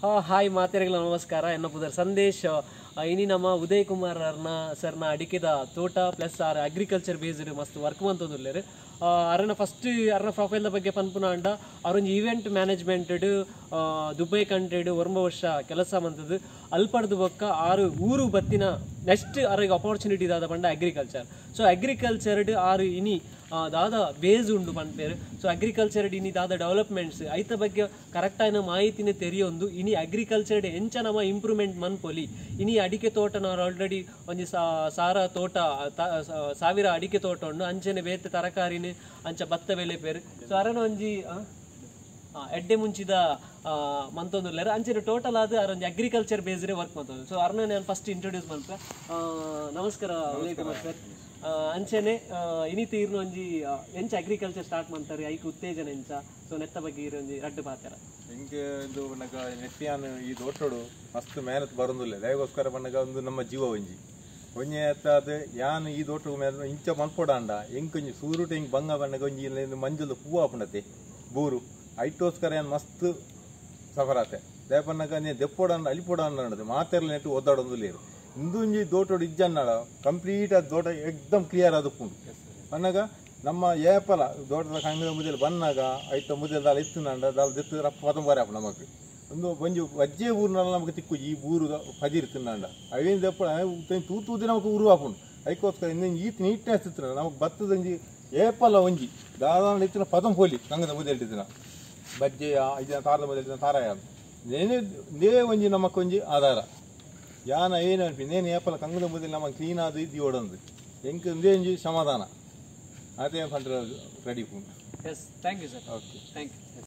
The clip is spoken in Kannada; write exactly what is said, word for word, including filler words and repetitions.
ಹಾಯ್ ಮಾತೆರೆಗಳ ನಮಸ್ಕಾರ ಎನ್ನ ಪುದರ್ ಸಂದೇಶ್ ಇನಿ ನಮ್ಮ ಉದಯ್ ಕುಮಾರ್ ಅರ್ನ ಸರ್ನ ಅಡಿಕೆದ ತೋಟ ಪ್ಲಸ್ ಆರ್ ಅಗ್ರಿಕಲ್ಚರ್ ಬೇಸ್ಡ್ ಮಸ್ತ್ ವರ್ಕ್ ಮಂತೊಂದುಲ್ಲೆರ್ ಅರನ ಫಸ್ಟ್ ಅರ್ನ ಪ್ರೊಫೈಲ್ ಬಗ್ಗೆ ಪನ್ಪುನ ಅಂಡ ಅವರೊಂದು ಈವೆಂಟ್ ಮ್ಯಾನೇಜ್ಮೆಂಟ್ ದುಬೈ ಕಂಟ್ರಿಡ್ ಒಂಬ ವರ್ಷ ಕೆಲಸ ಮಂತದ್ದು ಅಲ್ಪಡ್ದು ಬೊಕ್ಕ ಆರು ಊರು ಬತ್ತಿನ ನೆಕ್ಸ್ಟ್ ಅವ್ರಿಗೆ ಅಪಾರ್ಚುನಿಟಿ ದಾದ ಪಂಡ ಅಗ್ರಿಕಲ್ಚರ್ ಸೊ ಅಗ್ರಿಕಲ್ಚರ್ಡ್ ಆರು ಇನಿ ದಾದ ಬೇಸ್ ಉಂಡು ಪನ್ಪೇರು ಸೊ ಅಗ್ರಿಕಲ್ಚರ್ಡ್ ಇನಿ ದಾದ ಡೆವಲಪ್ಮೆಂಟ್ಸ್ ಐತ ಬಗ್ಗೆ ಕರೆಕ್ಟ್ ಆಯ್ನ ಮಾಹಿತಿನೇ ತೆರಿಯೊಂದು ಇನಿ ಅಗ್ರಿಕಲ್ಚರ್ಡ್ ಎಂಚ ನಮ್ಮ ಇಂಪ್ರೂವ್ಮೆಂಟ್ ಮನ್ಪೊಲಿ ಇನಿ ಅಡಿಕೆ ತೋಟ ನಾವು ಆಲ್ರೆಡಿ ಒಂಜಿ ಸಾರ ತೋಟ ಸಾವಿರ ಅಡಿಕೆ ತೋಟ ಉಂಡು ಅಂಚೆನೆ ಬೇತೆ ತರಕಾರಿನೇ ಅಂಚ ಭತ್ತ ಬೆಲೆ ಪೇರು ಸೊ ಅರನ ಒಂಜಿ ಎಡ್ಡೆ ಮುಂಚಿದ ಮಂತೊಂದುಲ್ಲೆರ್ ಅಂಚೆನೆ ಟೋಟಲ್ ಆದ ಅರೊಂದು ಅಗ್ರಿಕಲ್ಚರ್ ಬೇಸ್ಡ್ ವರ್ಕ್ ಮಂತೊಂದು ಸೊ ಅರ್ನ ನಾನು ಫಸ್ಟ್ ಇಂಟ್ರೊಡ್ಯೂಸ್ ಮಲ್ಪ ನಮಸ್ಕಾರ ಉದಯ್ ಕುಮಾರ್ ಸರ್ ಅಂಚೆನೆ ಇನಿ ತೀರ್ನ ಒಂಜಿ ಎಂಚ ಅಗ್ರಿಕಲ್ಚರ್ ಸ್ಟಾರ್ಟ್ ಮಾಡ್ತಾರೆ ಐಕ್ ಉತ್ತೇಜನ ಎಂಚ ಸೊ ನೆತ್ತ ಬಗ್ಗೆ ಇರೊಂಜಿ ರಡ್ಡು ಪಾತ್ರ ಎಂಗೆ ಇದು ಬಣ್ಣಗ ನೆಟ್ಟಿಯಾನು ಈ ದೊಟ್ಟೋಡು ಮಸ್ತ್ ಮೆಹನತ್ ಬರೋದಿಲ್ಲ ದಯಗೋಸ್ಕರ ಬಣ್ಣಗ ಒಂದು ನಮ್ಮ ಜೀವ ಒಂಜಿ ಒಂಜಿ ಎತ್ತಾದ ಯಾನ್ ಈ ದೋಟ ಇಂಚ ಮನ್ಪೋಡಾಂಡ ಎಂಕೊಂಜಿ ಸೂರುಟ ಹಿಂಗೆ ಬಂಗ ಬಣ್ಣಗ ಒಂಜಿ ಮಂಜುಲು ಹೂವು ಆಪುಂಡತೆ ಬೂರು ಐಟೋಸ್ಕರ ಏನು ಮಸ್ತ್ ಸಫರಾತೆ ದಯಪನ್ನಗ ನೀ ದೆಪ್ಪೋಡಾಂಡ ಅಲಿಪೋಡಾಂಡ ಮಾತೆರ್ಲ ನೆಟ್ಟು ಓದಾಡೊಂದು ಲೇರು ಇಂದೊಂಜಿ ದೋಟೋಡು ಇಜ್ಜನ್ನಾಡ ಕಂಪ್ಲೀಟ್ ಆದ ದೋಟ ಎಕ್ದಮ್ ಕ್ಲಿಯರ್ ಆದ ಪುಂಡು ಬನ್ನಗ ನಮ್ಮ ಏಪಲ ದೋಟದ ಕಂಗಿದ ಮುದಲ್ ಬಂದಾಗ ಐತ ಮುದಲ್ ದಾಲ್ ಇತ್ತುನಂಡ ದಾಲ್ ದೆತ್ತು ರಪ್ಪ ಪದಂ ಬರ ನಮಗೆ ಒಂದು ಒಂಜು ವಜ್ಜೆ ಊರಿನಲ್ಲಿ ನಮಗೆ ತಿಕ್ಕು ಈ ಊರು ಪದಿರ್ ತಿನ್ನಂಡ ಅವೇನು ದೆಪ್ಪ ತೂತೂದಿ ನಮಗೆ ಊರು ಹಾಕೊಂಡು ಅದಕ್ಕೋಸ್ಕರ ಇನ್ನು ಈತ್ ನೀಟ್ನೆಸ್ ಇತ್ತು ನಮಗೆ ಭತ್ತದಂಜಿ ಏಪಲ ಒಂಜಿ ದಾದಾಂಡ ಇತ್ತಿನ ಪದಂ ಪೋಲಿ ಕಂಗದ ಮುದಲ್ ಇಟ್ಟಿನ ಬಜ್ಜೆ ಐದಿನ ತಾರದ ಮುದಲ್ ತಾರಾಯ ನೇನೇ ನೇ ಒಂಜಿ ನಮಕೊಂಜಿ ಆಧಾರ ಯಾನ ಏನು ಅನ್ಪಿ ನೇನು ಏಪಲ ಕಂಗದ ಮುದಲ್ ನಮಗೆ ಕ್ಲೀನ್ ಆದ ಇದು ಓಡಂದು ಎಂಕ್ ಒಂದೇ ಒಂಜಿ ಸಮಾಧಾನ ಅದೇ ಪಂಡ್ರ ರೆಡಿ ಪುಂಡು yes thank you sir okay thank you